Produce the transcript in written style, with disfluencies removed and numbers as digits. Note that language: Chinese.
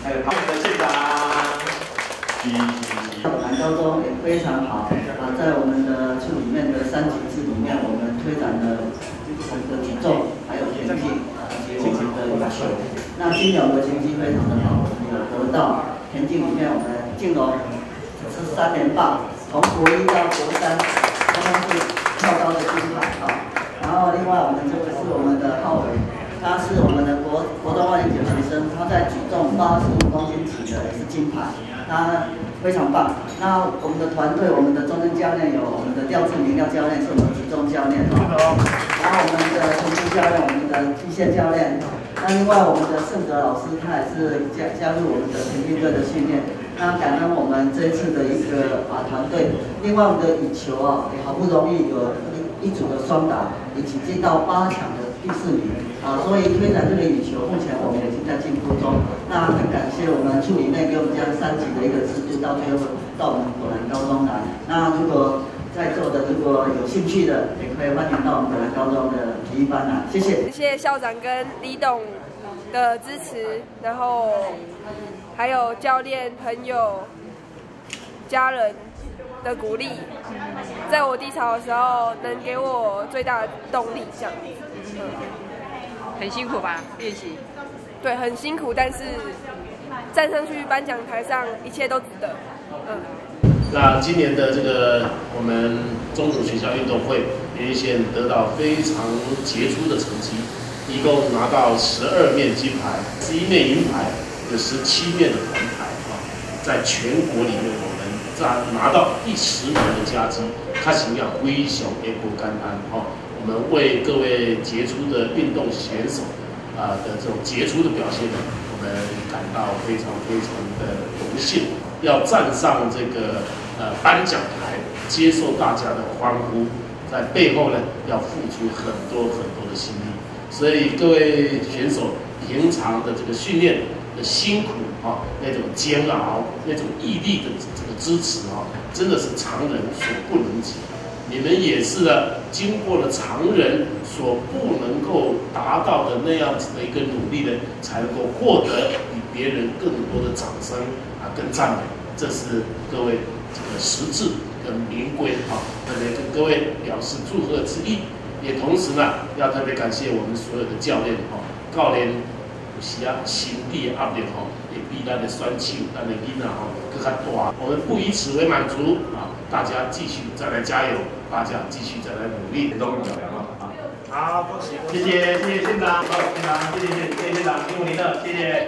还有他们的县长， 南高中也非常好在我们的处里面的3级制里面，我们推展了我们的体重还有田径以及我们的羽球。那今年我们的成绩非常的好，我们有得到田径里面我们靖龙是3连霸，从国1到国3，通通是跳高的金牌然后另外我们这个是我们的浩伟。他是我们的国中2年级的学生，他在举重85公斤级的也是金牌，他非常棒。那我们的团队，我们的中正教练有我们的廖志明廖教练是我们的举重教练然后我们的田径教练，我们的机械教练。那另外我们的盛哲老师，他也是加入我们的田径队的训练。那感恩我们这一次的一个团队。另外我们的羽球也好不容易有一组的双打，一起进到8强的第4名。所以推展这个羽球，目前我们已经在进步中。那很感谢我们处里面给我们这样3级的一个制度，到最后到我们果然高中来。那如果在座的如果有兴趣的，也可以欢迎到我们果然高中的体育班来。谢谢。 谢谢校长跟李董的支持，然后还有教练、朋友、家人的鼓励，在我低潮的时候能给我最大的动力，这样。 很辛苦吧？练习。 对，很辛苦，但是站上去颁奖台上，一切都值得。 那今年的这个我们中主学校运动会连线得到非常杰出的成绩，一共拿到12面金牌、11面银牌，有17面的铜牌在全国里面我们拿到第10名的佳绩，看起来非常的不简单我们为各位杰出的运动选手的这种杰出的表现我们感到非常的荣幸，要站上这个颁奖台，接受大家的欢呼，在背后呢要付出很多的心力，所以各位选手平常的这个训练的辛苦那种煎熬，那种毅力的这个支持真的是常人所不能及。你们也是呢，经过了常人所不能够达到的那样子的一个努力呢，才能够获得比别人更多的掌声跟赞美。这是各位这个实至跟名归特别跟各位表示祝贺之意。也同时呢，要特别感谢我们所有的教练教练有时心理的压力也比咱的选手、咱的囡仔更加大。我们不以此为满足大家继续再来加油，大家继续再来努力。 好，谢谢县长，县长，谢谢县长，辛苦您了，谢谢。